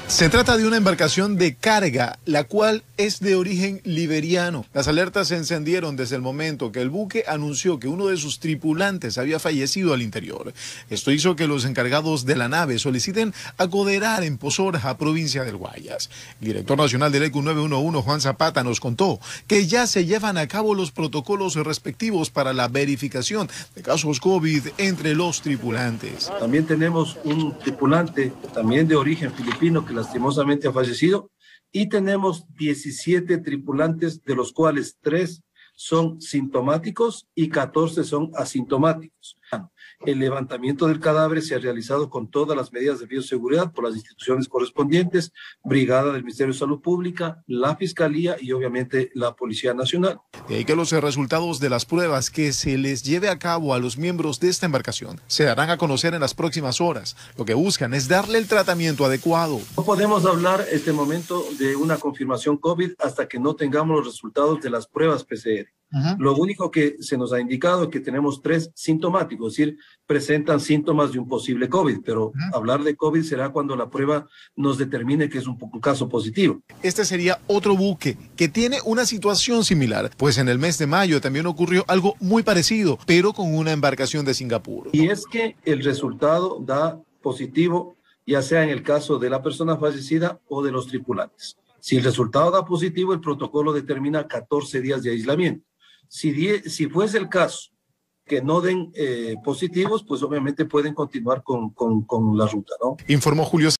Se trata de una embarcación de carga, la cual es de origen liberiano. Las alertas se encendieron desde el momento que el buque anunció que uno de sus tripulantes había fallecido al interior. Esto hizo que los encargados de la nave soliciten agoderar en Pozorja, provincia del Guayas. El director nacional del ECU 911, Juan Zapata, nos contó que ya se llevan a cabo los protocolos respectivos para la verificación de casos COVID entre los tripulantes. También tenemos un tripulante, también de origen filipino, que lastimosamente ha fallecido, y tenemos 17 tripulantes, de los cuales 3 son sintomáticos y 14 son asintomáticos. El levantamiento del cadáver se ha realizado con todas las medidas de bioseguridad por las instituciones correspondientes, Brigada del Ministerio de Salud Pública, la Fiscalía y obviamente la Policía Nacional. De ahí que los resultados de las pruebas que se les lleve a cabo a los miembros de esta embarcación se darán a conocer en las próximas horas. Lo que buscan es darle el tratamiento adecuado. No podemos hablar en este momento de una confirmación COVID hasta que no tengamos los resultados de las pruebas PCR. Lo único que se nos ha indicado es que tenemos 3 sintomáticos, es decir, presentan síntomas de un posible COVID, pero hablar de COVID será cuando la prueba nos determine que es un caso positivo. Este sería otro buque que tiene una situación similar, pues en el mes de mayo también ocurrió algo muy parecido, pero con una embarcación de Singapur. Y es que el resultado da positivo, ya sea en el caso de la persona fallecida o de los tripulantes. Si el resultado da positivo, el protocolo determina 14 días de aislamiento. Si fuese el caso que no den positivos, pues obviamente pueden continuar con la ruta, ¿no? Informó Julio